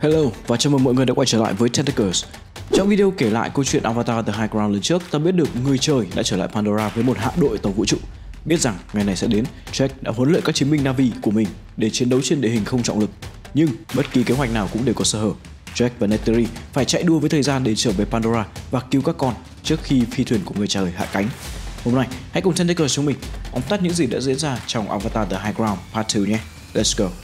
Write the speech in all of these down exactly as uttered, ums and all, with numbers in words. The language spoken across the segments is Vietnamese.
Hello và chào mừng mọi người đã quay trở lại với Tentacles. Trong video kể lại câu chuyện Avatar The High Ground lần trước, ta biết được người trời đã trở lại Pandora với một hạm đội tàu vũ trụ. Biết rằng ngày này sẽ đến, Jack đã huấn luyện các chiến binh Na'vi của mình để chiến đấu trên địa hình không trọng lực. Nhưng bất kỳ kế hoạch nào cũng đều có sơ hở. Jack và Neytiri phải chạy đua với thời gian để trở về Pandora và cứu các con trước khi phi thuyền của người trời hạ cánh. Hôm nay, hãy cùng Tentacles chúng mình tóm tắt những gì đã diễn ra trong Avatar The High Ground Part hai nhé. Let's go!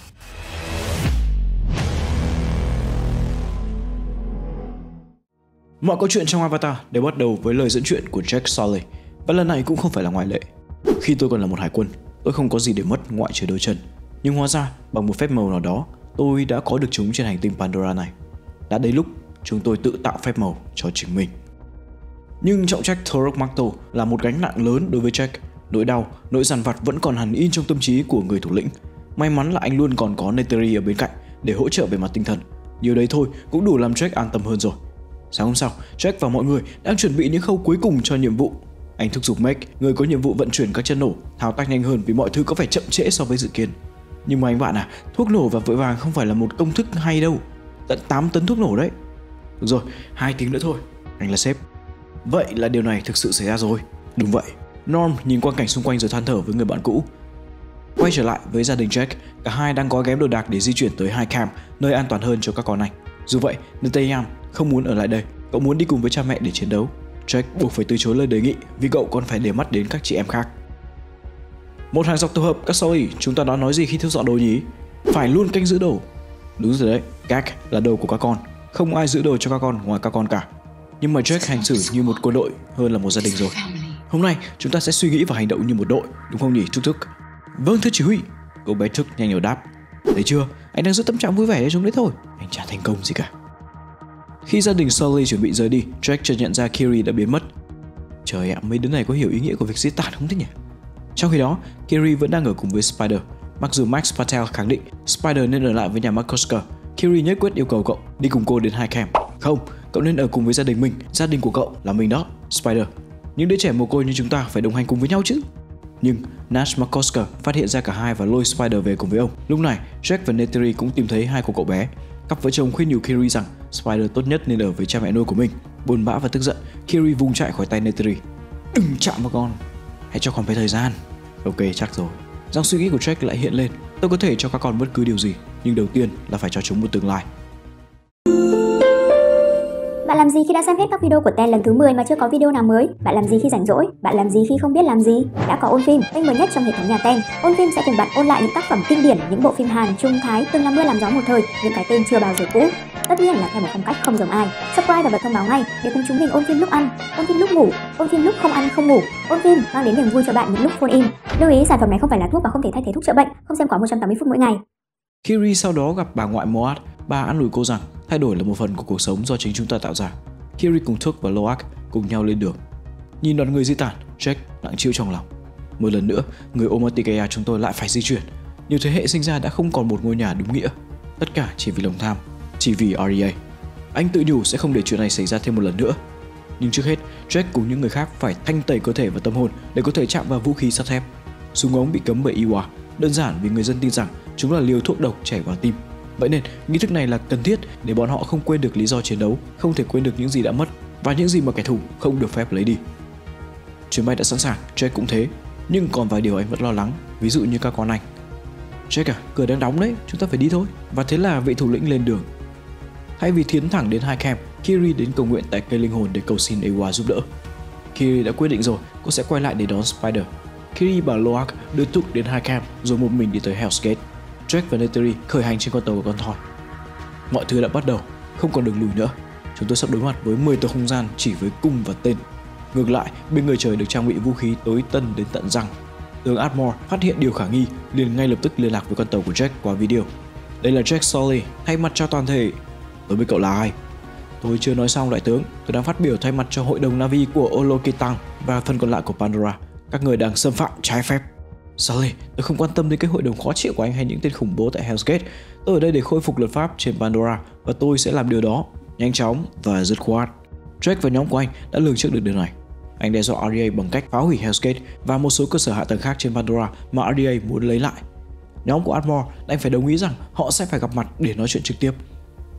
Mọi câu chuyện trong Avatar đều bắt đầu với lời dẫn chuyện của Jack Sully, và lần này cũng không phải là ngoại lệ. Khi tôi còn là một hải quân, tôi không có gì để mất ngoại trừ đôi chân. Nhưng hóa ra, bằng một phép màu nào đó, tôi đã có được chúng trên hành tinh Pandora này. Đã đến lúc chúng tôi tự tạo phép màu cho chính mình. Nhưng trọng trách Torok Makto là một gánh nặng lớn đối với Jack. Nỗi đau, nỗi dằn vặt vẫn còn hằn in trong tâm trí của người thủ lĩnh. May mắn là anh luôn còn có Neytiri ở bên cạnh để hỗ trợ về mặt tinh thần. Điều đấy thôi cũng đủ làm Jack an tâm hơn rồi. Sáng hôm sau, Jack và mọi người đang chuẩn bị những khâu cuối cùng cho nhiệm vụ. Anh thúc giục Meg, người có nhiệm vụ vận chuyển các chân nổ, thao tác nhanh hơn vì mọi thứ có vẻ chậm trễ so với dự kiến. Nhưng mà anh bạn à, thuốc nổ và vội vàng không phải là một công thức hay đâu. Tận tám tấn thuốc nổ đấy. Được rồi, hai tiếng nữa thôi. Anh là sếp. Vậy là điều này thực sự xảy ra rồi. Đúng vậy. Norm nhìn quang cảnh xung quanh rồi than thở với người bạn cũ. Quay trở lại với gia đình Jack, cả hai đang gói ghém đồ đạc để di chuyển tới High Camp, nơi an toàn hơn cho các con anh. Dù vậy, Neteyam không muốn ở lại đây, cậu muốn đi cùng với cha mẹ để chiến đấu. Jack buộc phải từ chối lời đề nghị vì cậu còn phải để mắt đến các chị em khác. Một hàng dọc tổ hợp, các Sully, chúng ta đã nói gì khi thu dọn đồ nhỉ? Phải luôn canh giữ đồ. Đúng rồi đấy, Gag là đồ của các con, không ai giữ đồ cho các con ngoài các con cả. Nhưng mà Jack hành xử như một quân đội hơn là một gia đình rồi. Hôm nay chúng ta sẽ suy nghĩ và hành động như một đội, đúng không nhỉ Trúc Thức? Vâng thưa chỉ huy. Cô bé Thức nhanh nhảu đáp. Thấy chưa, anh đang giữ tâm trạng vui vẻ để chúng đấy thôi, anh chả thành công gì cả. Khi gia đình Sully chuẩn bị rời đi, Jack chợt nhận ra Kiri đã biến mất. Trời ạ, mấy đứa này có hiểu ý nghĩa của việc giết tản không thế nhỉ? Trong khi đó, Kiri vẫn đang ở cùng với Spider. Mặc dù Max Patel khẳng định Spider nên ở lại với nhà McCusker, Kiri nhất quyết yêu cầu cậu đi cùng cô đến High Camp. Không, cậu nên ở cùng với gia đình mình, gia đình của cậu là mình đó, Spider. Những đứa trẻ mồ côi như chúng ta phải đồng hành cùng với nhau chứ. Nhưng Nash McCusker phát hiện ra cả hai và lôi Spider về cùng với ông. Lúc này, Jack và Neytiri cũng tìm thấy hai của cậu bé. Cặp vợ chồng khuyên nhủ Kiri rằng Spider tốt nhất nên ở với cha mẹ nuôi của mình. Buồn bã và tức giận, Kiri vùng chạy khỏi tay Neytiri. Đừng chạm vào con, hãy cho con bé thời gian. Ok, chắc rồi. Dòng suy nghĩ của Jack lại hiện lên. Tôi có thể cho các con bất cứ điều gì, nhưng đầu tiên là phải cho chúng một tương lai. Bạn làm gì khi đã xem hết các video của Ten lần thứ mười mà chưa có video nào mới? Bạn làm gì khi rảnh rỗi? Bạn làm gì khi không biết làm gì? Đã có Ôn Phim, kênh mới nhất trong hệ thống nhà Ten. Ôn Phim sẽ cùng bạn ôn lại những tác phẩm kinh điển, những bộ phim Hàn, Trung, Thái từng làm mưa làm gió một thời, những cái tên chưa bao giờ cũ. Tất nhiên là theo một phong cách không giống ai. Subscribe và bật thông báo ngay để cùng chúng mình ôn phim lúc ăn, ôn phim lúc ngủ, ôn phim lúc không ăn không ngủ. Ôn Phim mang đến niềm vui cho bạn những lúc phone in. Lưu ý sản phẩm này không phải là thuốc và không thể thay thế thuốc chữa bệnh, không xem quá một trăm tám mươi phút mỗi ngày. Kiri sau đó gặp bà ngoại Moat. Bà an ủi cô rằng thay đổi là một phần của cuộc sống do chính chúng ta tạo ra. Kiri cùng Thúc và Loak cùng nhau lên đường. Nhìn đoàn người di tản, Jack nặng chịu trong lòng. Một lần nữa, người Omaticaya chúng tôi lại phải di chuyển. Nhiều thế hệ sinh ra đã không còn một ngôi nhà đúng nghĩa. Tất cả chỉ vì lòng tham, chỉ vì rờ e a. Anh tự nhủ sẽ không để chuyện này xảy ra thêm một lần nữa. Nhưng trước hết, Jack cùng những người khác phải thanh tẩy cơ thể và tâm hồn để có thể chạm vào vũ khí sắt thép. Súng ống bị cấm bởi Eywa, đơn giản vì người dân tin rằng chúng là liều thuốc độc chảy vào tim. Vậy nên, nghi thức này là cần thiết để bọn họ không quên được lý do chiến đấu, không thể quên được những gì đã mất và những gì mà kẻ thù không được phép lấy đi. Chuyến bay đã sẵn sàng, Jack cũng thế, nhưng còn vài điều anh vẫn lo lắng, ví dụ như các con anh. Jack à, cửa đang đóng đấy, chúng ta phải đi thôi. Và thế là vị thủ lĩnh lên đường. Thay vì tiến thẳng đến High Camp, Kiri đến cầu nguyện tại cây linh hồn để cầu xin Eywa giúp đỡ. Kiri đã quyết định rồi, cô sẽ quay lại để đón Spider. Kiri bảo Loak đưa Thúc đến High Camp rồi một mình đi tới Hell's Gate. Jack và Neytiri khởi hành trên con tàu của con thoi. Mọi thứ đã bắt đầu, không còn đường lùi nữa. Chúng tôi sắp đối mặt với mười tàu không gian chỉ với cung và tên. Ngược lại, bên người trời được trang bị vũ khí tối tân đến tận răng. Tướng Ardmore phát hiện điều khả nghi, liền ngay lập tức liên lạc với con tàu của Jack qua video. Đây là Jack Sully, thay mặt cho toàn thể. Tôi biết cậu là ai. Tôi chưa nói xong đại tướng, tôi đang phát biểu thay mặt cho hội đồng Na'vi của Olokitang và phần còn lại của Pandora. Các người đang xâm phạm trái phép. Sully, tôi không quan tâm đến cái hội đồng khó chịu của anh hay những tên khủng bố tại Hell's Gate. Tôi ở đây để khôi phục luật pháp trên Pandora và tôi sẽ làm điều đó nhanh chóng và dứt khoát. Jack và nhóm của anh đã lường trước được điều này. Anh đe dọa rờ e a bằng cách phá hủy Hell's Gate và một số cơ sở hạ tầng khác trên Pandora mà rờ e a muốn lấy lại. Nhóm của Ardmore đành phải đồng ý rằng họ sẽ phải gặp mặt để nói chuyện trực tiếp.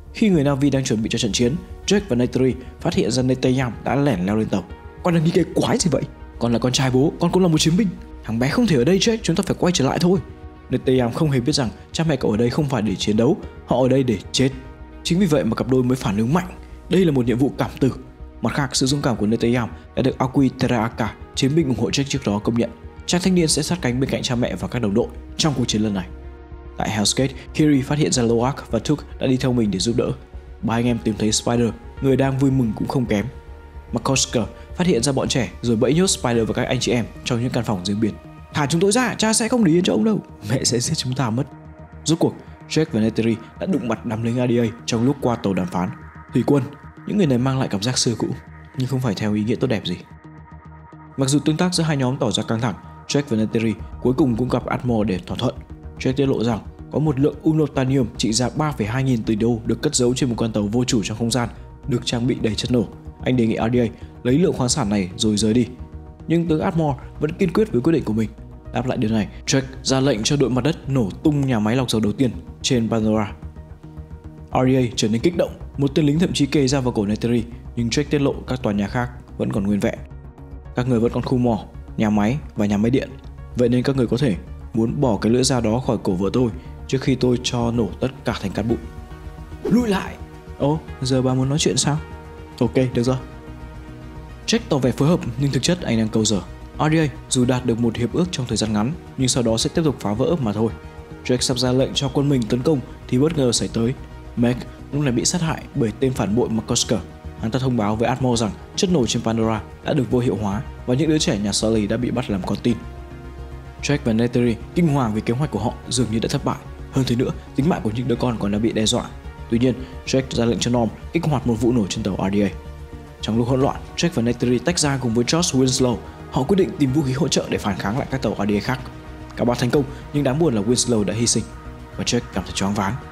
Khi người Na'vi đang chuẩn bị cho trận chiến, Drake và Neytiri phát hiện ra Neteyam đã lẻn leo lên tàu. Con đang nghĩ cái quái gì vậy? Con là con trai bố, con cũng là một chiến binh. Thằng bé không thể ở đây Drake, chúng ta phải quay trở lại thôi. Neteyam không hề biết rằng cha mẹ cậu ở đây không phải để chiến đấu, họ ở đây để chết. Chính vì vậy mà cặp đôi mới phản ứng mạnh. Đây là một nhiệm vụ cảm tử. Mặt khác, sự dũng cảm của Neteyam đã được Aoki Teraaka, chiến binh ủng hộ Drake trước đó công nhận. Chàng thanh niên sẽ sát cánh bên cạnh cha mẹ và các đồng đội trong cuộc chiến lần này. Tại Hell's Gate, Kiri phát hiện ra Loak và Tuk đã đi theo mình để giúp đỡ. Ba anh em tìm thấy Spider, người đang vui mừng cũng không kém. McCosker phát hiện ra bọn trẻ rồi bẫy nhốt Spider và các anh chị em trong những căn phòng riêng biệt. Thả chúng tôi ra, cha sẽ không để yên cho ông đâu, mẹ sẽ giết chúng ta mất. Rốt cuộc, Drake và Neytiri đã đụng mặt đám lính a đê a trong lúc qua tàu đàm phán. Thủy quân, những người này mang lại cảm giác xưa cũ, nhưng không phải theo ý nghĩa tốt đẹp gì. Mặc dù tương tác giữa hai nhóm tỏ ra căng thẳng, Drake và Neytiri cuối cùng cũng gặp Atmore để thỏa thuận. Drake tiết lộ rằng có một lượng unobtainium trị giá ba phẩy hai nghìn tỷ đô được cất giấu trên một con tàu vô chủ trong không gian, được trang bị đầy chất nổ. Anh đề nghị a đê a lấy lượng khoáng sản này rồi rời đi. Nhưng tướng Atmore vẫn kiên quyết với quyết định của mình. Đáp lại điều này, Drake ra lệnh cho đội mặt đất nổ tung nhà máy lọc dầu đầu tiên trên Pandora. a đê a trở nên kích động, một tên lính thậm chí kề dao vào cổ Neytiri, nhưng Drake tiết lộ các tòa nhà khác vẫn còn nguyên vẹn. Các người vẫn còn khu mỏ, nhà máy và nhà máy điện. Vậy nên các người có thể muốn bỏ cái lưỡi dao đó khỏi cổ vợ tôi trước khi tôi cho nổ tất cả thành cát bụi. Lùi lại! Ồ, giờ bà muốn nói chuyện sao? Ok, được rồi. Jack tỏ vẻ phối hợp nhưng thực chất anh đang câu giờ. a đê a dù đạt được một hiệp ước trong thời gian ngắn nhưng sau đó sẽ tiếp tục phá vỡ mà thôi. Jack sắp ra lệnh cho quân mình tấn công thì bất ngờ xảy tới. Meg lúc này bị sát hại bởi tên phản bội McCosker. Hắn ta thông báo với Atmore rằng chất nổ trên Pandora đã được vô hiệu hóa và những đứa trẻ nhà Sully đã bị bắt làm con tin. Jack và Neytiri kinh hoàng vì kế hoạch của họ dường như đã thất bại. Hơn thế nữa, tính mạng của những đứa con còn đã bị đe dọa. Tuy nhiên, Jack ra lệnh cho Norm kích hoạt một vụ nổ trên tàu a đê a. Trong lúc hỗn loạn, Jack và Neytiri tách ra cùng với George Winslow. Họ quyết định tìm vũ khí hỗ trợ để phản kháng lại các tàu a đê a khác. Cả ba thành công, nhưng đáng buồn là Winslow đã hy sinh và Jack cảm thấy choáng váng.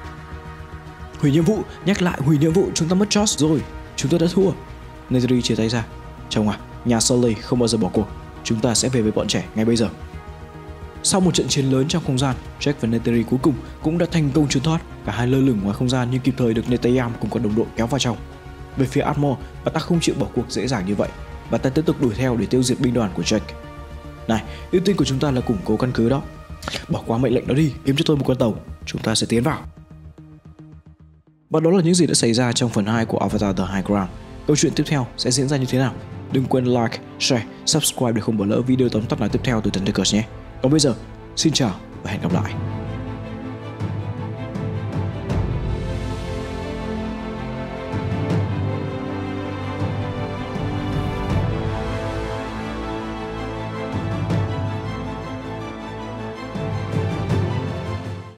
Hủy nhiệm vụ, nhắc lại hủy nhiệm vụ, chúng ta mất George rồi, chúng tôi đã thua. Neytiri chia tay ra. Chồng à, nhà Sully không bao giờ bỏ cuộc, chúng ta sẽ về với bọn trẻ ngay bây giờ. Sau một trận chiến lớn trong không gian, Jack và Neytiri cuối cùng cũng đã thành công trốn thoát. Cả hai lơ lửng ngoài không gian nhưng kịp thời được Neteyam cùng các đồng đội kéo vào trong. Về phía Atmore, bà ta không chịu bỏ cuộc dễ dàng như vậy. Bà ta tiếp tục đuổi theo để tiêu diệt binh đoàn của Jack. Này, ưu tiên của chúng ta là củng cố căn cứ đó. Bỏ qua mệnh lệnh đó đi, kiếm cho tôi một con tàu, chúng ta sẽ tiến vào. Và đó là những gì đã xảy ra trong phần hai của Avatar The High Ground. Câu chuyện tiếp theo sẽ diễn ra như thế nào? Đừng quên like, share, subscribe để không bỏ lỡ video tóm tắt nào tiếp theo từ Tentacles nhé. Còn bây giờ, xin chào và hẹn gặp lại.